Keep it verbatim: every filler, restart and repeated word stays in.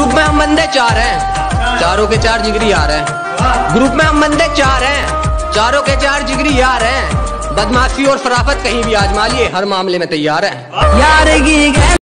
Group में हम बंदे चार हैं, चारों के चार जिगरी यार हैं। ग्रुप में हम बंदे चार हैं, चारों के चार जिगरी यार हैं। बदमाशी और शराफत कहीं भी आजमा लिए, हर मामले में तैयार है।